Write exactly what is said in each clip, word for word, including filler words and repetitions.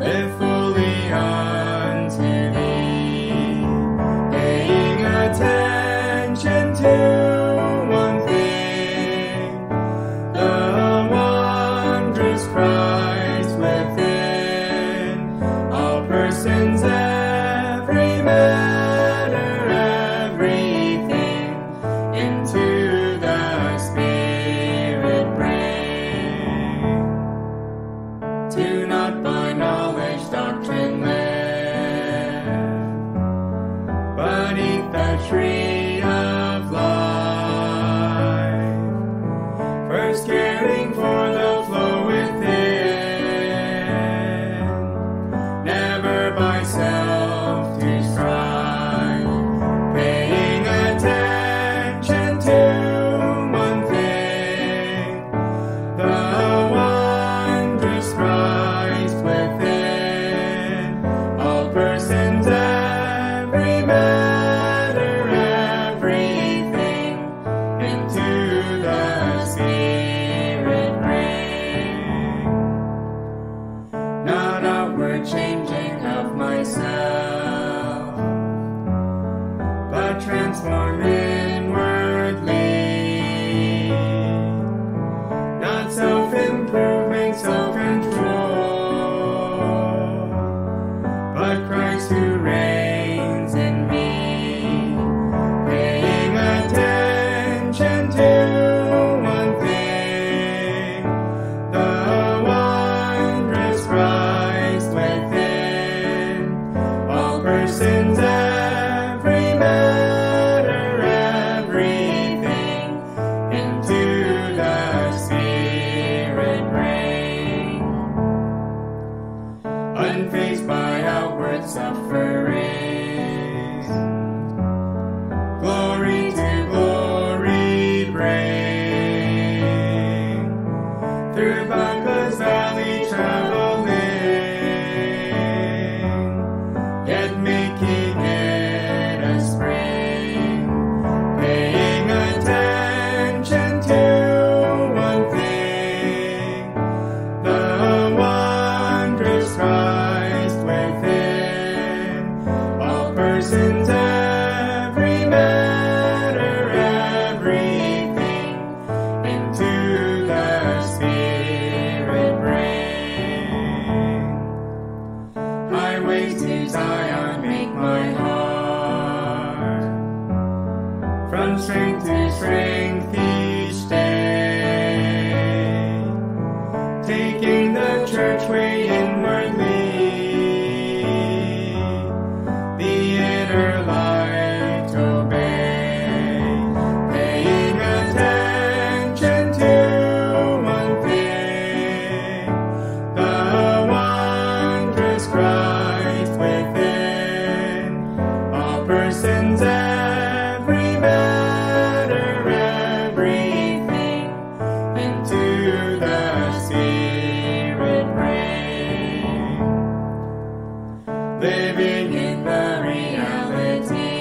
live fully unto thee, paying attention to one thing, the wondrous Christ within, all persons, every matter, everything, into the Spirit bring. Do not by knowledge doctrine live, but eat the tree of life, first caring for the flow within, never by self to strive, paying attention to one thing, the wondrous Christ within, all persons, every matter, everything, into the Spirit bring. Not outward changing of myself, but transform inwardly, not self-improvement, self-control, but Christ who reigns in me, paying attention to one thing, the wondrous Christ within, all persons, every matter, everything, into the Spirit bring. Unfazed by outward sufferings, glory to glory bring, through Baca's valley traveling, yet making it a spring, paying attention to one thing, the wondrous Christ within, all persons, every matter, everything, into the Spirit bring. Highways to Zion make my heart, from strength to strength each day, taking the church way inwardly, the inner light obey, paying attention to one thing, the wondrous Christ within, all persons, every matter, everything, into the Spirit bring. Living in the reality,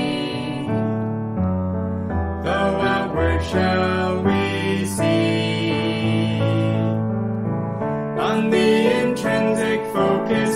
though outward shall we see, on the intrinsic focus